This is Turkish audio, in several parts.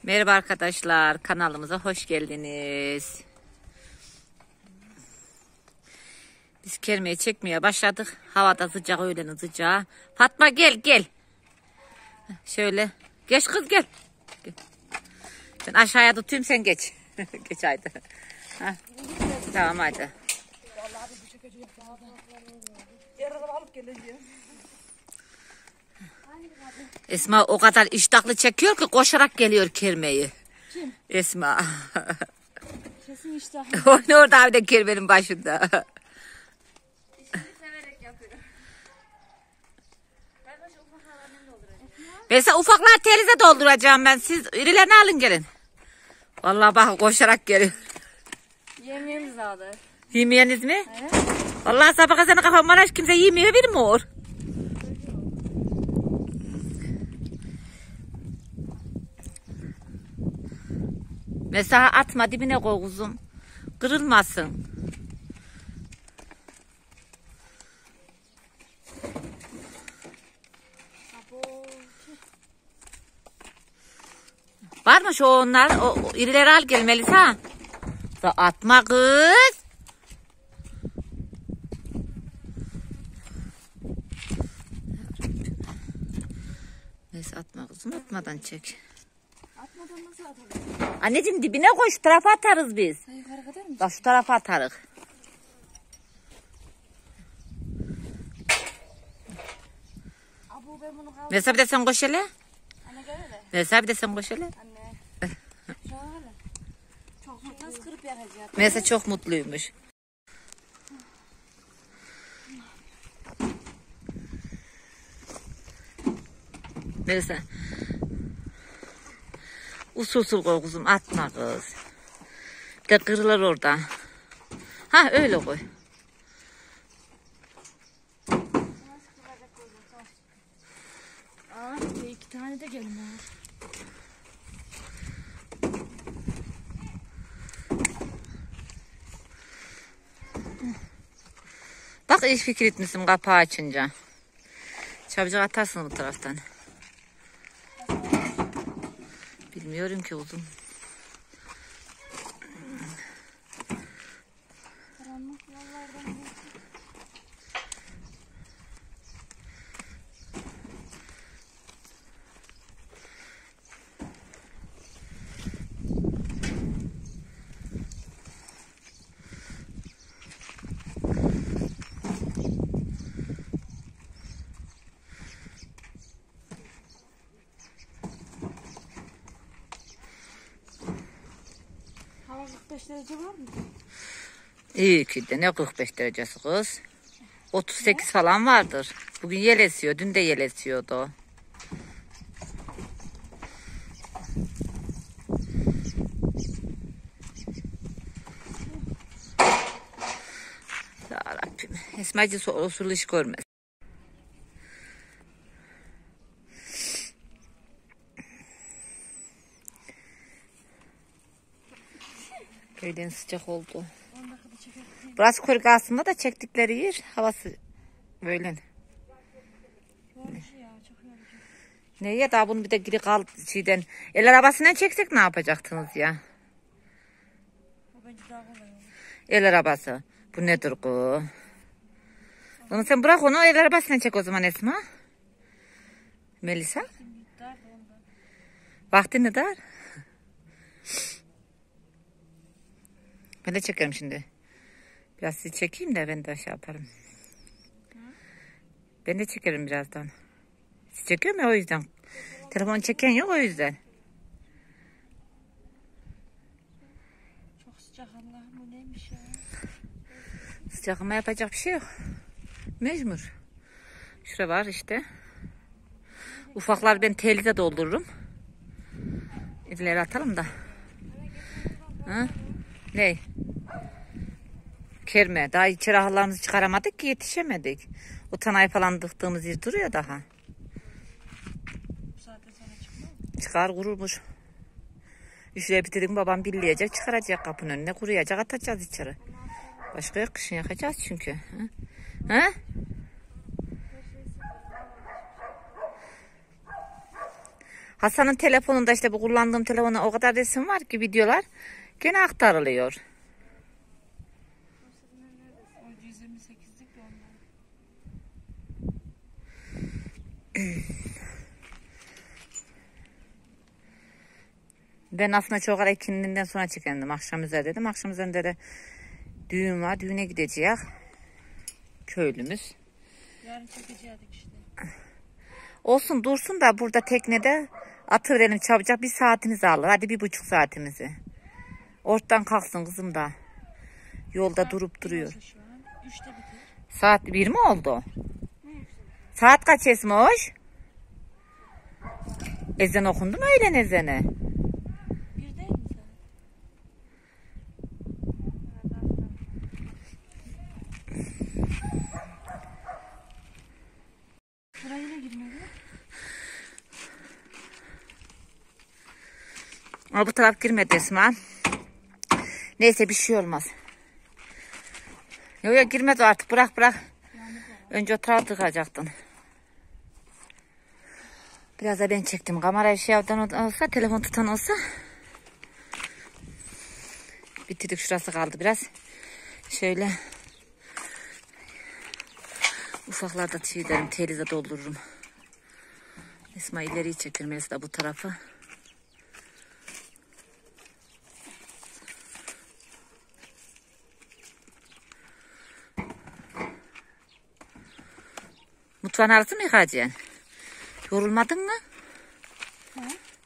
Merhaba arkadaşlar, kanalımıza hoş geldiniz. Biz kermeyi çekmeye başladık. Havada sıcak, öğlen sıcağı. Fatma gel. Şöyle. Geç kız gel. Ben aşağıya tutayım, sen geç. Geç haydi. Ha. Tamam haydi. Esma o kadar iştahlı çekiyor ki koşarak geliyor kermeyi. Kim? Esma. Kesin iştahlı. Oynuyor orada bir de kermenin başında. İşini severek yapıyorum. Mesela ufaklar telize dolduracağım ben. Siz irilerini alın gelin. Vallahi bak koşarak geliyor. Yemeğimiz aldı. Yemeyeniz mi? Evet. Vallahi sabah kazanı kafam var, kimse yemiyor, bilmiyor. Mesela atma, dibine koy kuzum. Kırılmasın. Var mı şu onlar? O irileri al gel Melisa. Atma kız. Neyse atma kızım, atmadan çek. Atmadan nasıl atalım? Anneciğim dibine koy, şu tarafa atarız biz. Yukarı kadar mı? Bak şu tarafa atarız. Abu ben bunu kaldım. Mesela bir de sen koş hele. Anne gel hele. Mesela bir de sen koş hele. Anne. Şöyle. Çok mutluyuz, kırıp yakacağız. Mesela çok mutluymuş. Melisa. Usul koy kuzum, atma kız. Bir de kırılır orada. Ha öyle koy. Aa, iki tane de gelin var. Bak iyi fikir etmişsin kapağı açınca. Çabucak atarsın bu taraftan. Bilmiyorum ki uzun. Karanlık yollardan hava 45 derece var mı? İyi ki de ne 45 derecesi kız. 38 falan vardır. Bugün yel esiyor. Dün de yel esiyordu. Ya Rabbim. Esmacı usulü iş görmez. Köyden sıcak oldu. Burası Korik aslında da çektikleri yer. Havası böyle. Yormuş ya, çok yorucu. Ne ya daha bunu bir de geri kaldı şeyden. El arabasından çeksek ne yapacaktınız ya? O bence daha kolay olur. El arabası. Bu nedir bu? Onu sen bırak, onu el arabasından çek o zaman Esma. Melisa. Dar da ondan. Vaktin ne dar? Ben de çekerim şimdi. Biraz sizi çekeyim de ben de şey yaparım. Ben de çekerim birazdan. Siz çekiyorum ya o yüzden. Telefon çeken yok o yüzden. Çok sıcak Allah'ım, bu neymiş ya? Sıcak ama yapacak bir şey yok. Mecbur. Şurada var işte. Ufaklar ben telize doldururum. İleri atalım da. Ha? Ne? Kerme. Daha içeri ahırlarımızı çıkaramadık ki, yetişemedik. O tanayı falan dıktığımız yer duruyor daha. Bu saatte sonra çıkmıyor mu? Çıkar kurulmuş. Şuraya bitirdim, babam billeyecek, çıkaracak kapının önüne, kuruyacak, atacağız içeri. Başka yok, kışın yakacağız çünkü. Ha? Ha? Hasan'ın telefonunda işte bu kullandığım telefona o kadar resim var ki videolar gene aktarılıyor. O 128'lik de onlar. Ben aslında çok ara ikindinden sonra çekendim. Akşam üzeri dedim. Akşam üzerinde de düğün var. Düğüne gideceğiz. Köylümüz. Yarın çekecektik işte. Olsun dursun da burada teknede atıverelim çabucak. 1 saatimizi alır. Hadi 1,5 saatimizi. Ortadan kalksın kızım da. Yolda durup duruyor. Şu an 3'te biter. Saat 1 mi oldu? Saat kaç Esmoş? Ezan okundu mu öğlen ezanı? 1 değil mi sen? Buraya yine girmedi. Ama bu taraf girmedi Esma. Neyse bir şey olmaz. Yok girmez artık bırak. Önce o tarafa tıkacaktın. Biraz da ben çektim. Kamerayı şey olsa, telefon tutan olsa. Bitirdik, şurası kaldı biraz. Şöyle. Ufaklarda şey derim, telize doldururum. Esma ileriyi çekerim, Esma bu tarafa. Mutfağın arası mı yıkacaksın? Yorulmadın mı? Ha?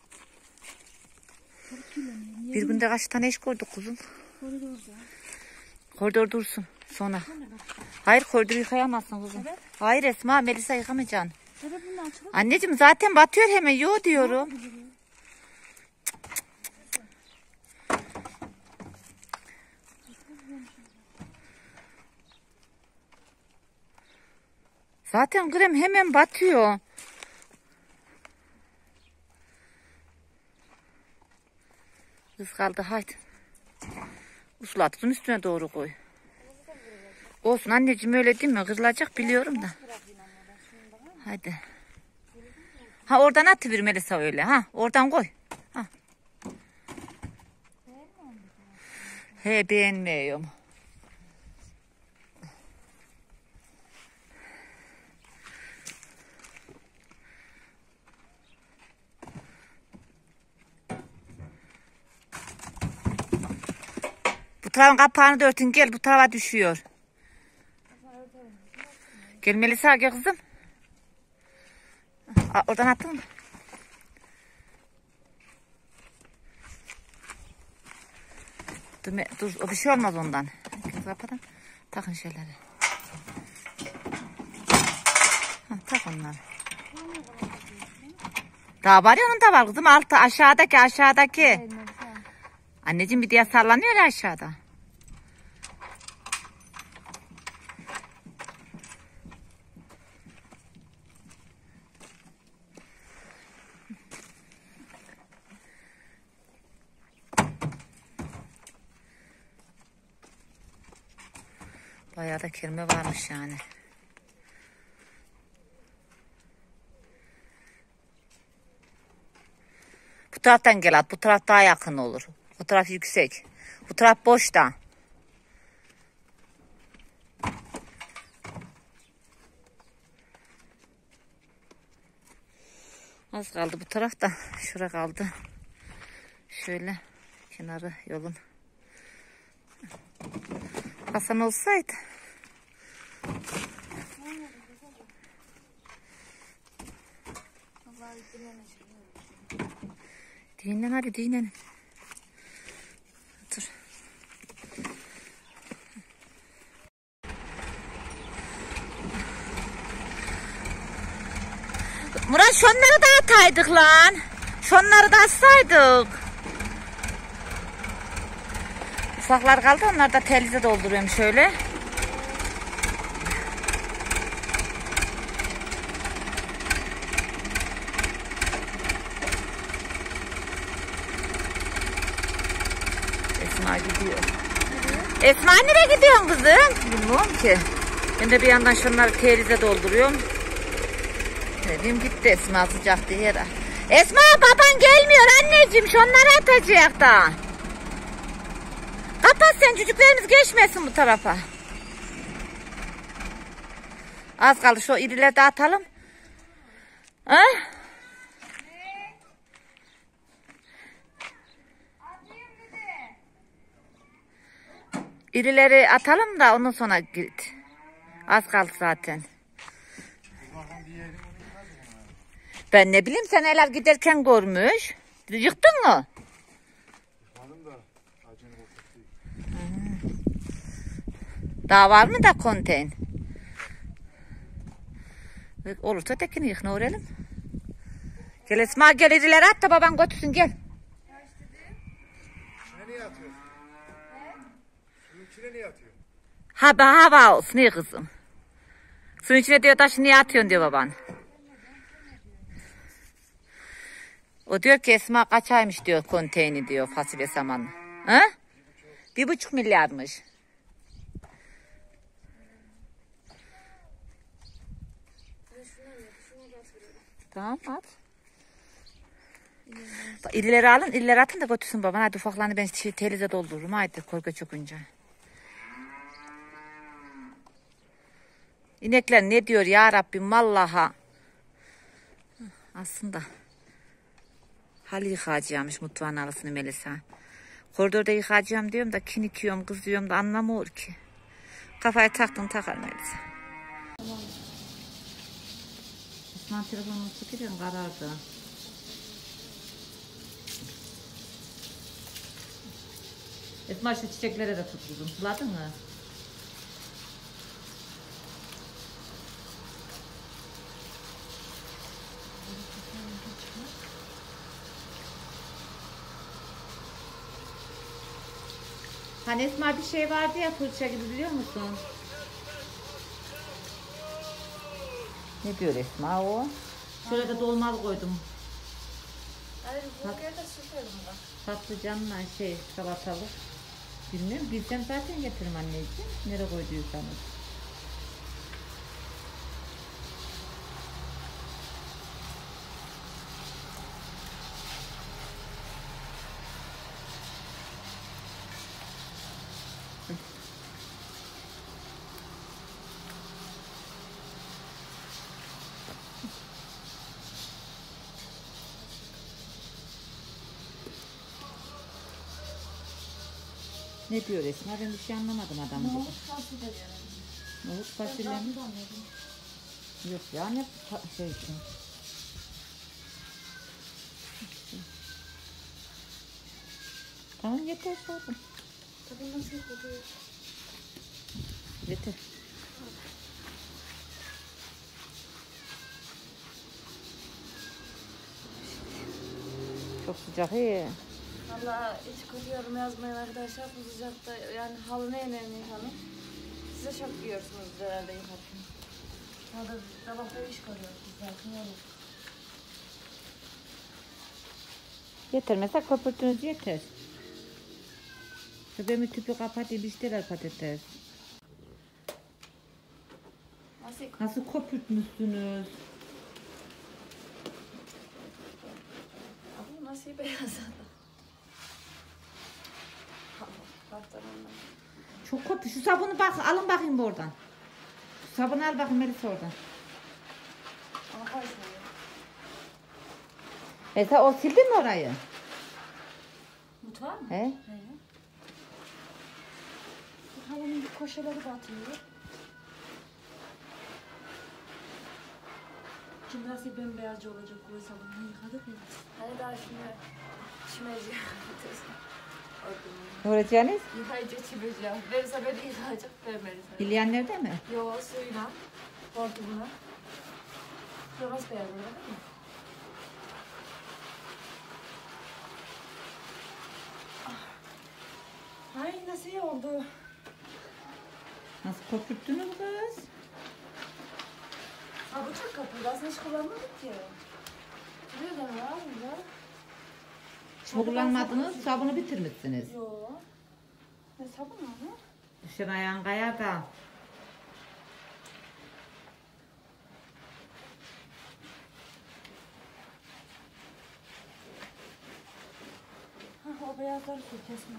Bir günde kaç tane iş koyduk kuzum? Koridorda. Koridor dursun sonra. Hayır koridoru yıkayamazsın kuzum. Evet. Hayır Esma, Melisa yıkamayacaksın. Evet bunu açalım. Anneciğim zaten batıyor hemen, yo diyorum. Zaten krem hemen batıyor. Kız kaldı haydi. Uslatın üstüne doğru koy. Olsun anneciğim, öyle değil mi? Kırılacak biliyorum da. Hadi. Ha oradan atıver Melisa öyle. Ha oradan koy. Ha. He beğenmiyorum. Bu tarafın kapağını da örtün, gel bu tarafa düşüyor. Gel Melisa, gel kızım. Oradan attın mı? Dur o bir şey olmaz ondan. Kapatalım. Takın şeyleri. Tak onları. Daha var ya, onun da var kızım, altı aşağıdaki. Anneciğim bir diye sallanıyor ya aşağıda. Bayağı da kelime varmış yani. Bu taraftan gel at. Bu taraf daha yakın olur. Bu taraf yüksek. Bu taraf boş da. Az kaldı bu taraf da. Şura kaldı. Şöyle kenarı yolun. Hasan olsaydı. Dinlen hadi dinlen. Dur. Murat şunları da ataydık lan. Şunları da atsaydık. Ufaklar kaldı, onlar da telize dolduruyorum şöyle. Esma gidiyor. Esma nereye gidiyorsun kızım? Bilmiyorum ki. Ben de bir yandan şunları telize dolduruyorum. Dedim gitti Esma, sıcak diye. Esma baban gelmiyor anneciğim. Şunları atacak da. Kapat sen, çocuklarımız geçmesin bu tarafa. Az kaldı, şu irileri de atalım. Ha? İrileri atalım da ondan sonra git. Az kaldı zaten. Ben ne bileyim, sen eller giderken görmüş. Yıktın mı? Daha var mı da konteyn? Olursa tekini yık, ne öğrenelim? Gel Esma, gel irileri at da baban götürsün, gel. Nereye atıyorsun? Şunun içine niye atıyorsun? Hava olsun iyi kızım. Suyun içine diyor, taşı niye atıyorsun diyor baban. O diyor ki Esma kaçaymış diyor konteyni diyor, fasulye samanı. Ha? 1,5 milyarmış. Tamam at. İrileri alın, irileri atın da götürsün baban. Hadi ufaklarını ben telize doldururum. Haydi korku çökünce. İnekler ne diyor ya Rabbim vallaha. Aslında halı yıkayacağımış mutfağın halısını Melisa. Koridorda yıkayacağım diyorum da kinikiyorum, kızıyorum da anlamıyor ki. Kafaya taktın takar Melisa. Osman telefonumu çekiyorum, karardı. Esma şu çiçeklere de tuturdum. Suladın mı? Hani Esma bir şey vardı ya fırça gibi, biliyor musun? Ne diyor Esma o? Şöyle de dolmalı koydum. Hayır, bu yerde süperim bak. Patlıcanla salatalık. Bilmiyorum, bilsem zaten getiririm anneciğim. Nereye koyduysanız. Ne diyor Esma? Ben bir şey anlamadım adamın. Nohut fasulye diyorum. Nohut fasulye mi? Yok ya, ne şey için. Tamam yeter zaten. Tabii nasıl kokuyor? Yeter. Çok sıcak iyi. Valla hiç kötü yorum yazmayın arkadaşlar. Bu sıcakta yani halı ne önemli hanım. Size çok yiyorsunuz herhalde yıkarken. Orada sabahta iş görüyoruz zaten öyle. Yeter. Mesela köpürtünüz yeter. Benim tüpü kapatayım, işteler patates. Nasıl köpürtmüşsünüz? Abi nasıl beyaz Çok köpür. Şu sabunu bak, alın bakayım buradan. Şu sabunu al bakayım Melisa oradan. Ama karışmıyor. Mesela o sildi mi orayı? Mutfağı mı? He? Halının bir koşaları batıyor. Şimdi nasıl bembeyazcı olacak bu sabunu yıkadık mı? Hani daha şimdi çimeci Ne olacaksınız? yıkayıcı çimeci. Verirse beni yıkayacak, vermezse. Bilyen nerede mi? Yo suyla, hortumuna. Yavaş beyaz olur değil mi? Ay nasıl iyi oldu? Nasıl köpürttünüz kız? Ha bu çok kapıydı. Aslında hiç kullanmadık ki. Nereden var burada? Hiç mi kullanmadınız? Sabunu bitirmişsiniz. Yo. Ne sabun onu? Düşen ayağın kayar da. Şu beyazları sür kesme.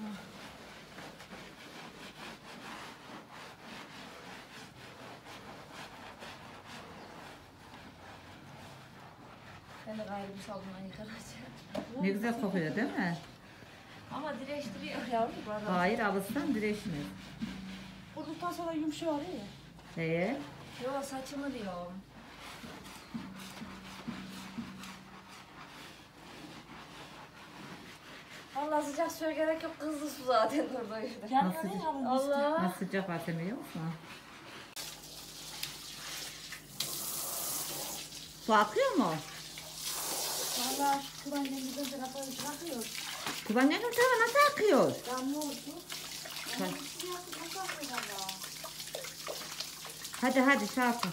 Ben de gayrı bir sabunla yıkaracağım. Ne güzel kokuyor değil mi? Ama direştiriyor yavrum bu arada. Hayır alırsan direşmez. Vurduktan sonra yumuşuyor ya. Ee? Saçımı diyorum. Vallahi sıcak suya gerek yok, kızlı su zaten orada işte. Nasıl, Allah. nasıl sıcak var biliyor musun? Su akıyor mu? Vallahi şu kubanyanımızın tarafı akıyor. Kubanyanın tarafı nasıl akıyor? Damla oldu. Bak. Nasıl akıyor valla? Hadi şey yapın.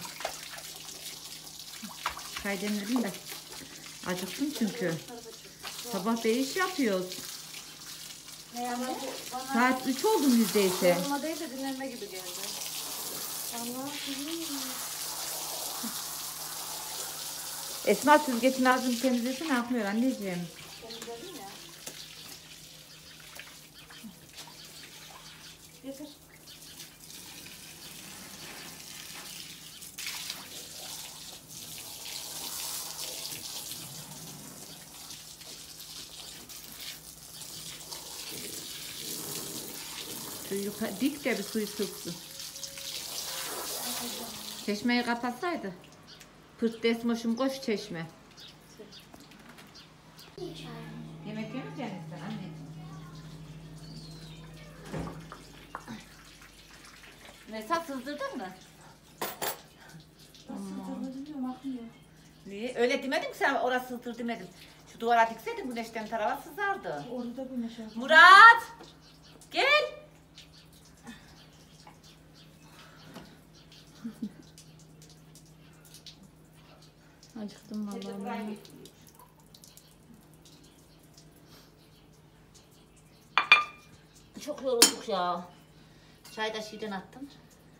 Çay demledim de. Acıktım çünkü. Sabah 5 yapıyoruz. Ne yani? Bana Saat 3 oldu neredeyse. olma değil de dinlenme gibi geldi. Allah bilmiyorum. Esma süzgecin ağzını temizlesin akmıyor anneciğim. Temizledin ya. Getir. Suyu dik de bir suyu sıksın. Çeşmeyi kapatsaydı. Pırt desmoşum koş çeşme. Yemek yemeyeceksin sen anneciğim. Mesela sızdırdın mı? Niye? Öyle demedim ki sen orası sızdır demedim. Şu duvara dikseydin güneşten tarafa sızardı. Orada güneş var. Murat! Gel! Acıktım vallahi ben. Çok yorulduk ya. Çay da şişeden attım.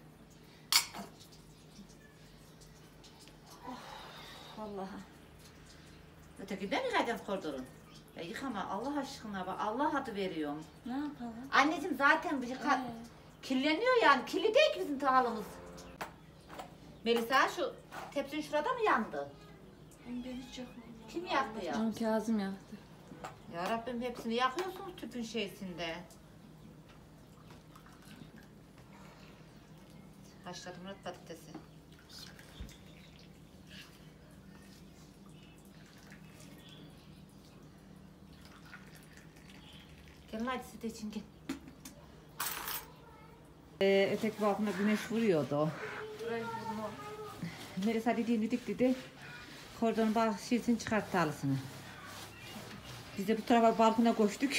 Vallahi. Ötekiden yıkayacağız koridorun. Ya yıkama Allah aşkına bak Allah adı veriyorum. Ne yapalım? Anneciğim zaten bir kirleniyor yani. Kirli değil ki bizim tahalımız. Melisa şu tepsin şurada mı yandı? Ben hiç yakmadım. Kim yaktı ya? Kazım yaktı. Ya Rabbim hepsini yakıyorsunuz tüpün şeysinde. Haşladım Murat patatesi. Gelin hadi süt için gel. Öteki balkona güneş vuruyordu. Melisa dediğini dedi. Koridorun şişini çıkarttı halısını. Biz de bu tarafa balkona koştuk.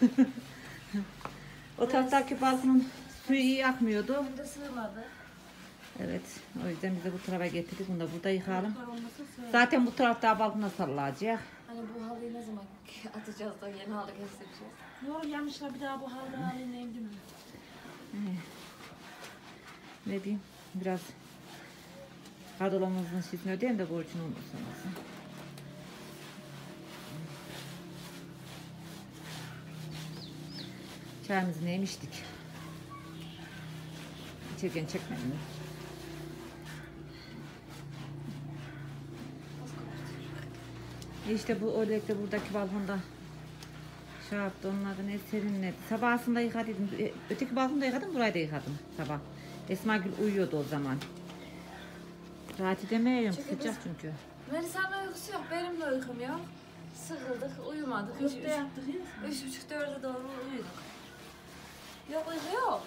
O taraftaki balkonun suyu iyi akmıyordu. Ben de sığmadı. Evet, o yüzden biz de bu tarafa getirdik. Bunu da burada yıkayalım. Zaten bu tarafta balkona sallayacak. Hani bu halıyı ne zaman atacağız da yeni halı kestireceğiz? Yok yanlışla bir daha bu halıyı neyim değil mi? Ne diyeyim, biraz kardolamızın şişini ödeyeyim de borcunu unutmasın. Çayımızı neymiştik? İçerken çekmedim mi? İşte bu özellikle buradaki balkonda şey yaptı, onlardan ne serinledi. Sabahında yıkadım. Öteki balkonda yıkadım, burayı da yıkadım sabah. Esmagül uyuyordu o zaman. Rahat edemiyorum, sıcak çünkü. Melisa'nın uykusu yok, benim de uykum yok. Sıkıldık, uyumadık. Köfte yaptık ya. 3.30-4'e doğru uyuduk. Yok uyku yok.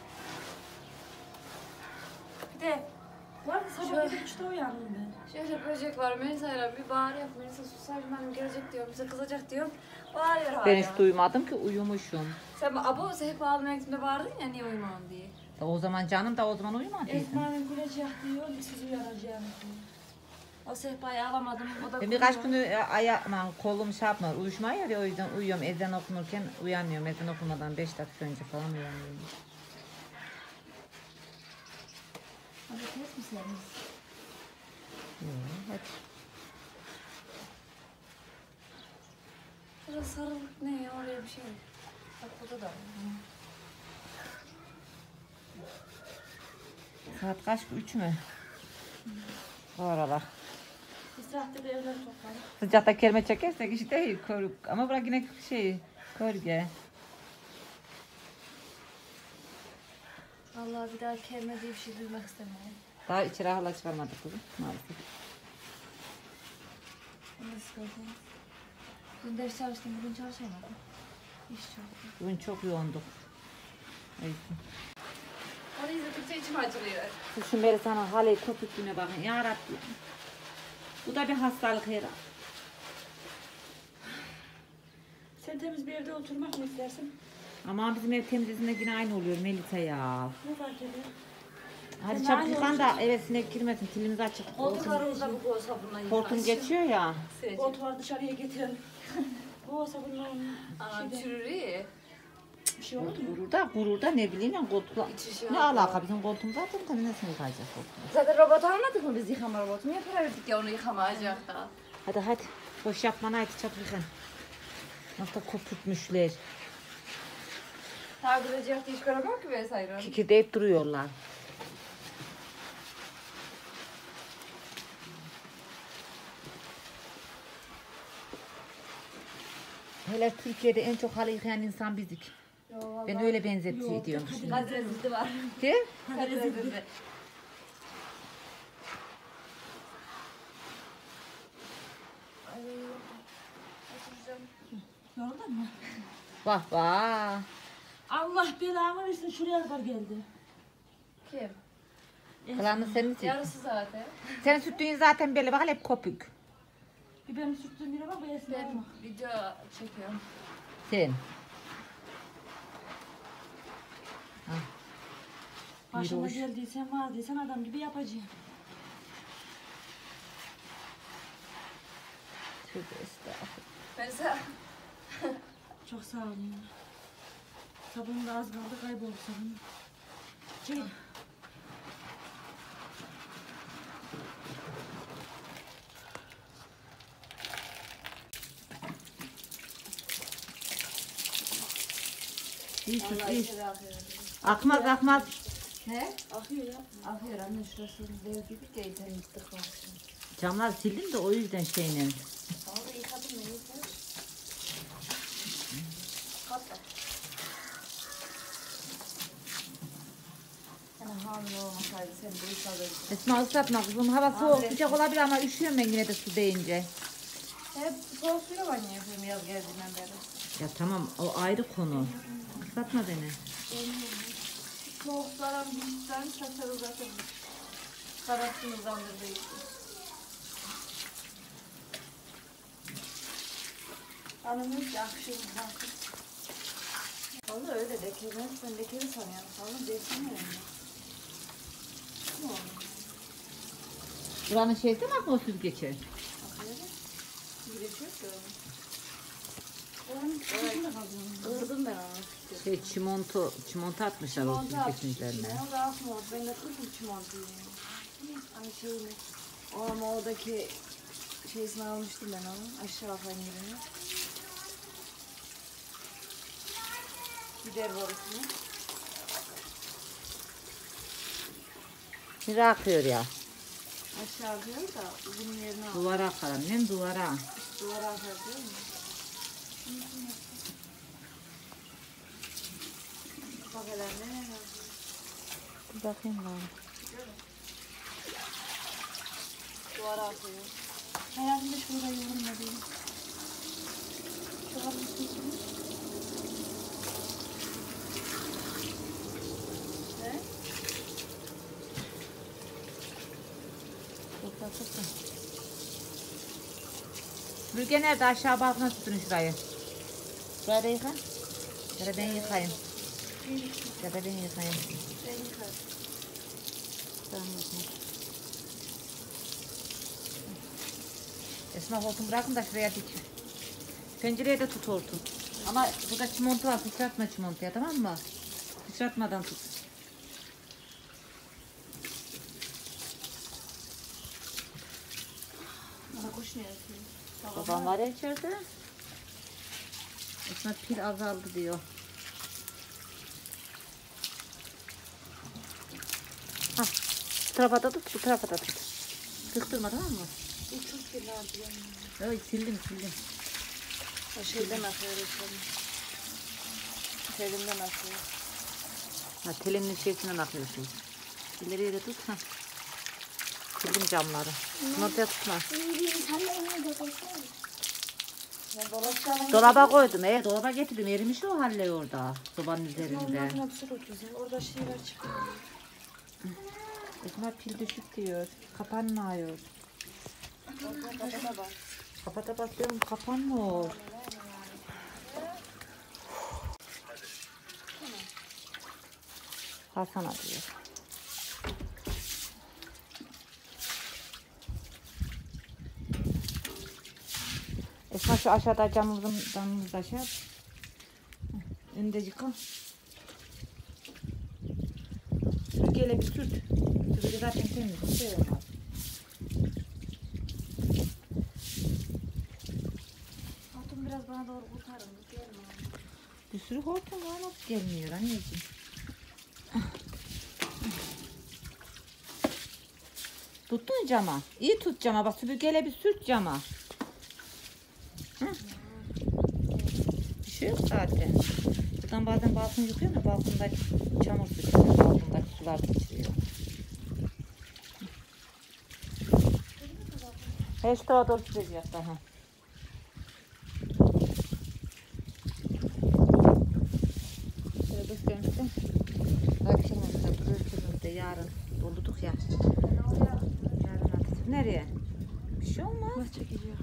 Bir de Var mı sabah 7.30'da uyandım ben. şöyle böcek var, Melisa'yla bir bağırıyor. Melisa susayım benim gelecek diyorum, bize kızacak diyorum. Bağırıyor hala. Ben hiç duymadım ki, uyumuşum. Sen abo hep ağlamaya gittiğinde bağırdın ya niye uyumam diye. O zaman canım da o zaman uyumadıydım. Esma'nın gülecek diyor, siz uyanacağım diyor. O sehpayı alamadım, o da Ben birkaç günü kolum şey yapma, uyuşmuyor ya o yüzden uyuyorum. Ezan okunurken uyanıyorum. Ezan okunmadan 5 dakika önce falan uyanıyorum. Patates mi seriniz? Hadi. Burası sarılık ne ya oraya bir şey. Çakıldı da. Saat kaç? 3 mü? O aralar. Bir saatte de evler toplanır. Sıcakta kelime çekersek işte iyi koruk. Ama bırak yine şey korge. Allah bir daha kelime diye bir şey duymak istemiyorum. Daha içeri hala çıkarmadık kızım maalesef. Nasıl gördünüz? Dün ders çalıştım, bugün çalışamadım. İş çok. Bugün çok yoğunduk. Evet. Onu izledikçe içim acılıyor. Şu Melisa'nın haleyi köpüklüğüne bakın ya Rabbi. Bu da bir hastalık herhalde. Sen temiz bir evde oturmak mı istersin? Ama bizim ev temizliğinde yine aynı oluyor Melisa ya. Ne fark ediyor? Hadi Sen çabuk aynı yıkan da olacaksın. eve sinek girmesin. Tilimiz açık. Koltuklarımızda bu kol sabunla yıkarsın. Hortum geçiyor ya. Koltuğu dışarıya getirelim. Bu sabunla Aa, şeyde çürür iyi. bir şey olur mu? Gurur da ne bileyim ben koltukla. İçi Ne alaka bizim koltuğumuz zaten temizlesin yıkayacak koltuğu. Zaten robot almadık mı biz yıkama robotu? Niye para verdik ya onu yıkamayacak da? Hadi boş yapmana ait çabuk yıkan. Nasıl köpürtmüşler. Takip edecek diye hiç göremem ki vesaire. Kikirdeyip duruyorlar. Hele Türkiye'de en çok halı yıkayan insan bizdik. Ben öyle benzetiyor diyorum şimdi. Gazetesi var. Kim? Gazetesi. Yoruldun mu? Vah vah. Allah belamı versin şuraya kadar geldi. Kim? Kalanı senin için. Yarısı zaten. Senin süttüğün zaten belli bak hep kopuk. Bir benim sürttüğüm yere bak, bu Esma Ben olma. video çekiyorum. Sen. Başıma hoş. geldiysen vardıysan adam gibi yapacağım. Tövbe estağfurullah. Mesela Çok sağ olun. Sabunum da az kaldı, kayboldu sabunum. Şey, İyi süt Allah iyi. içeri akıyor. Akmaz akmaz. Ne? akıyor ya. Akıyor anne şurası dev gibi de temizlik olsun. Camlar sildim de o yüzden şeyle. Ama da yıkadım mı yeter. Katla. Yani hamile olmasaydı seni bu yıkadırdım. Esma ıslatma kızım. Hava soğuk sıcak olabilir ama üşüyorum ben yine de su deyince. Hep soğuk suyla banyo yapıyorum yaz geldiğinden beri. Ya tamam o ayrı konu. Islatma beni. Soğuklara bizden saçar uzatır. Kararsın uzandırdığı için. Anımız yakışıyor zaten. Vallahi öyle lekeli. Ben lekeli sanıyorum. Falan değilsin yani. Ne oldu? Buranın şeysi mi akma süzgeci? Bakıyorum. Bir de şey yok. Oranın kısmında kalıyor. Kırdım ben onu. Şey çimento atmışlar o Çimento atmış süzgecin içine. üzerine. O da akmıyor. Ben de kırdım çimontoyu. Ay şeyini. O ama oradaki şeysini almıştım ben onu. Aşağı pengirini. Gider borusunu. Biri akıyor ya. Aşağı atıyor da bunun yerine al. Duvara akar annem duvara. Duvara atar diyor mu? Bak hele ne yazıyor? Bir bakayım ben. Duvara atıyor. Hayatımda hiç burada yorulmadım. Şu hafif içine. Ne? Topla. Bürge nerede? Aşağı balkona tutun şurayı. Şurayı da yıka. Ya da ben yıkayayım. Ya da ben yıkayayım. Ben yıkarım. Tamam. Esma hortum bırakın da şuraya dik. Pencereye de tut hortum. Ama burada çimento var. Sıçratma çimentoya tamam mı? Sıçratmadan tut. Bana kuş ne yapıyor? Babam var ya içeride. Esma pil azaldı diyor. tarafa da tut, bu tarafa da tut. Sıktırma, tamam mı? Bu çok kirlerdi yani. Evet, sildim. O şeyden akıyor efendim. Telimden akıyor. Ha, telinin şeysinden akıyorsun. İleriye de tut. Ha. Sildim camları. Ortaya tutma. Ben dolaşacağım. Dolaba koydum. Dolaba getirdim. Erimiş o halle orada. Sobanın üzerinde. Ondan hepsi götürüyor. Orada şeyler çıkıyor. Esma pil düşük diyor. Kapanmıyor. Kapata bak. Kapata basıyorum, kapanmıyor. Hasan'a diyor. Esma şu aşağıda camımızı aşağı. Önde yıka. Süpürgeyle bir sürt. Süpürge zaten temiz. Bir şey olmaz. Hatun biraz bana doğru kurtarın. Gelme. Bir sürü hortum var, nasıl gelmiyor anneciğim? Tuttun cama. İyi tut cama. Bak süpürgeyle bir sürt cama. Hı? Bir şey yok zaten. Buradan bazen balkonu yıkıyorum da balkondaki çamur sıçrıyor. Balkondaki sular sıçrıyor. Her şu tarafa doğru süreceğiz daha. Şöyle göstermiştim. Akşamımızda kırıkımızda yarın doldurduk ya. Yarın attık. Nereye? Bir şey olmaz. Nasıl çekeceğim?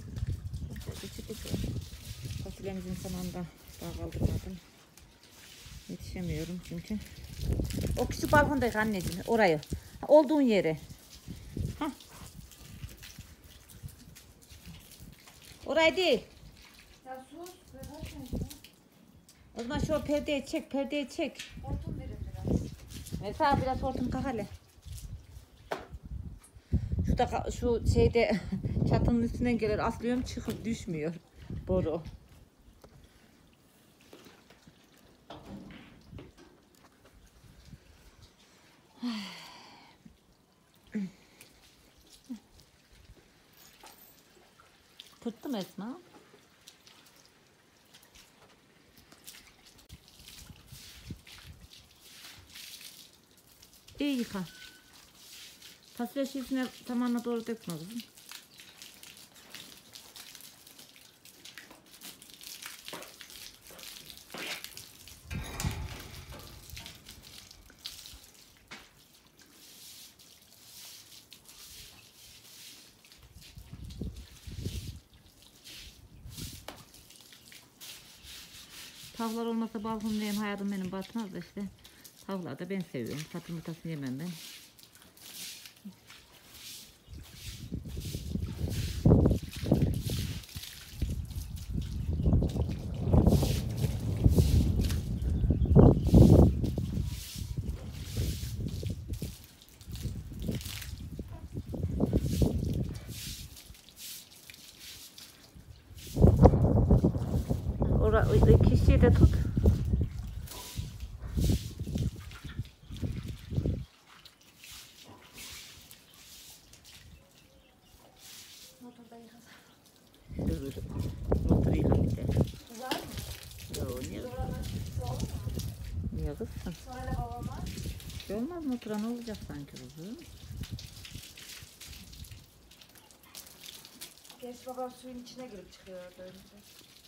Fasulyemizin zamanında daha kaldırmadım. Yetişemiyorum çünkü. O küçük balkondayız anneciğim. Orayı. Olduğun yeri. Hah. Orayı değil. Ya sus. O zaman şu perdeyi çek. Perdeyi çek. Hortum verin biraz. Mesela biraz hortum kalk hele. Şu şeyde çatının üstünden gelir, aslıyorum, çıkıp düşmüyor boru. Tuttum Esma. İyi yıka. Fasulye şişine tamamına doğru dökme kızım. Tavuklar olmasa balkonum hayatım benim batmaz da işte. Tavuklar da ben seviyorum. Patı yumurtasını yemem ben. Kişiyi de tut. Motorda yıkasın. Şöyle motoru yıka bir de. Güzel mi? Yo, niye? Niye kızsın? Sonra babama. Şey olmaz, motora ne olacak sanki kızım? Gerçi babam suyun içine girip çıkıyor önce.